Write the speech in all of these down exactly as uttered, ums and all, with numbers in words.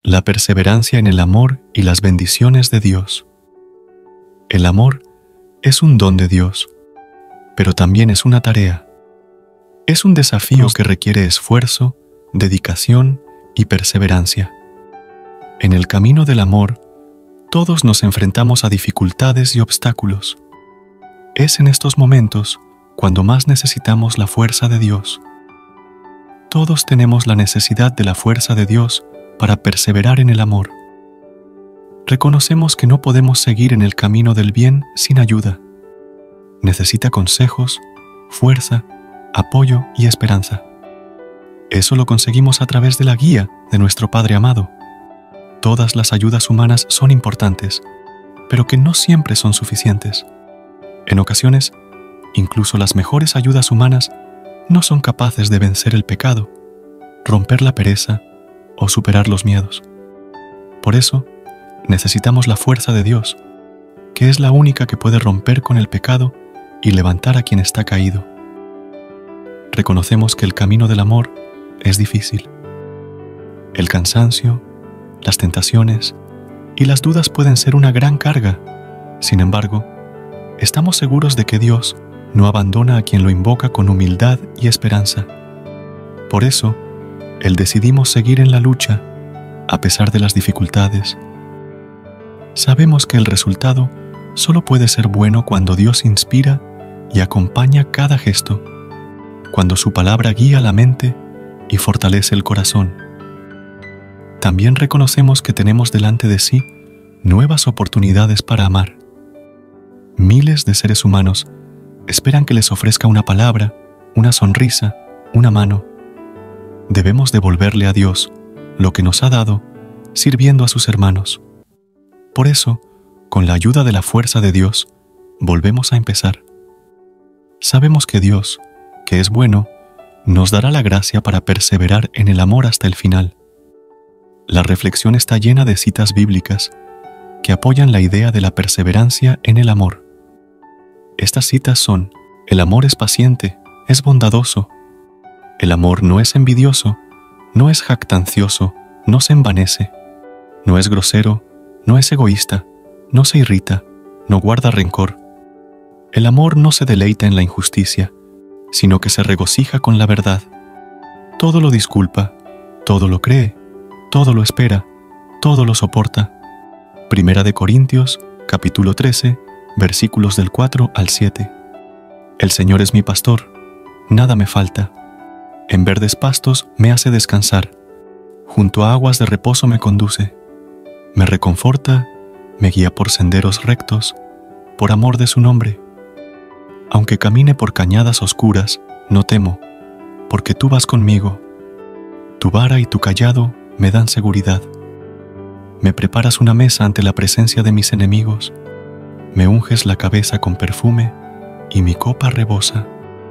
La perseverancia en el amor y las bendiciones de Dios. El amor es un don de Dios, pero también es una tarea. Es un desafío que requiere esfuerzo, dedicación y perseverancia. En el camino del amor, todos nos enfrentamos a dificultades y obstáculos. Es en estos momentos cuando más necesitamos la fuerza de Dios. Todos tenemos la necesidad de la fuerza de Dios para perseverar en el amor. Reconocemos que no podemos seguir en el camino del bien sin ayuda. Necesita consejos, fuerza, apoyo y esperanza. Eso lo conseguimos a través de la guía de nuestro Padre amado. Todas las ayudas humanas son importantes, pero que no siempre son suficientes. En ocasiones, incluso las mejores ayudas humanas no son capaces de vencer el pecado, romper la pereza o superar los miedos. Por eso, necesitamos la fuerza de Dios, que es la única que puede romper con el pecado y levantar a quien está caído. Reconocemos que el camino del amor es difícil. El cansancio, las tentaciones y las dudas pueden ser una gran carga. Sin embargo, estamos seguros de que Dios no abandona a quien lo invoca con humildad y esperanza. Por eso, Él decidimos seguir en la lucha, a pesar de las dificultades. Sabemos que el resultado solo puede ser bueno cuando Dios inspira y acompaña cada gesto, cuando su palabra guía la mente y fortalece el corazón. También reconocemos que tenemos delante de sí nuevas oportunidades para amar. Miles de seres humanos esperan que les ofrezca una palabra, una sonrisa, una mano. Debemos devolverle a Dios lo que nos ha dado, sirviendo a sus hermanos. Por eso, con la ayuda de la fuerza de Dios, volvemos a empezar. Sabemos que Dios, que es bueno, nos dará la gracia para perseverar en el amor hasta el final. La reflexión está llena de citas bíblicas que apoyan la idea de la perseverancia en el amor. Estas citas son: el amor es paciente, es bondadoso. El amor no es envidioso, no es jactancioso, no se envanece, no es grosero, no es egoísta, no se irrita, no guarda rencor. El amor no se deleita en la injusticia, sino que se regocija con la verdad. Todo lo disculpa, todo lo cree, todo lo espera, todo lo soporta. Primera de Corintios, capítulo trece, versículos del cuatro al siete. El Señor es mi pastor, nada me falta. En verdes pastos me hace descansar, junto a aguas de reposo me conduce. Me reconforta, me guía por senderos rectos, por amor de su nombre. Aunque camine por cañadas oscuras, no temo, porque tú vas conmigo. Tu vara y tu cayado me dan seguridad. Me preparas una mesa ante la presencia de mis enemigos. Me unges la cabeza con perfume y mi copa rebosa.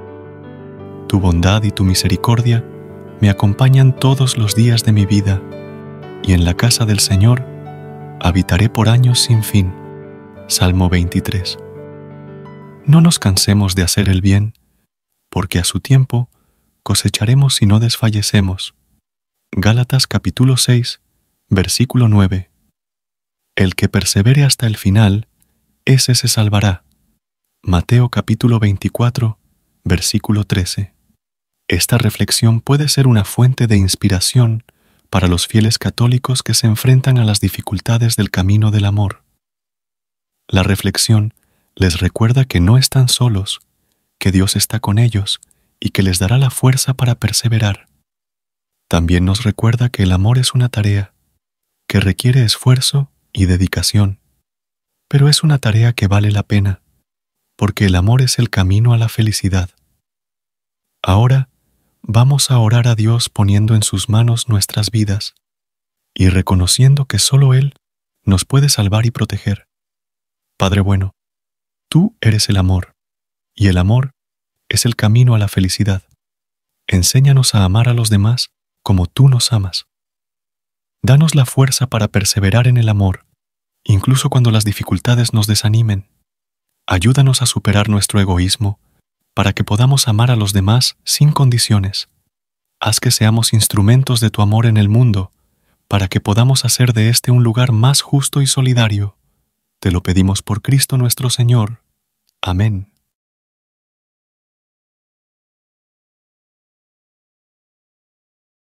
Tu bondad y tu misericordia me acompañan todos los días de mi vida, y en la casa del Señor habitaré por años sin fin. Salmo veintitrés. No nos cansemos de hacer el bien, porque a su tiempo cosecharemos si no desfallecemos. Gálatas capítulo seis, versículo nueve. El que persevere hasta el final, ese se salvará. Mateo capítulo veinticuatro, versículo trece. Esta reflexión puede ser una fuente de inspiración para los fieles católicos que se enfrentan a las dificultades del camino del amor. La reflexión les recuerda que no están solos, que Dios está con ellos y que les dará la fuerza para perseverar. También nos recuerda que el amor es una tarea, que requiere esfuerzo y dedicación, pero es una tarea que vale la pena, porque el amor es el camino a la felicidad. Ahora, vamos a orar a Dios poniendo en sus manos nuestras vidas y reconociendo que solo Él nos puede salvar y proteger. Padre bueno, tú eres el amor, y el amor es el camino a la felicidad. Enséñanos a amar a los demás como tú nos amas. Danos la fuerza para perseverar en el amor, incluso cuando las dificultades nos desanimen. Ayúdanos a superar nuestro egoísmo para que podamos amar a los demás sin condiciones. Haz que seamos instrumentos de tu amor en el mundo, para que podamos hacer de este un lugar más justo y solidario. Te lo pedimos por Cristo nuestro Señor. Amén.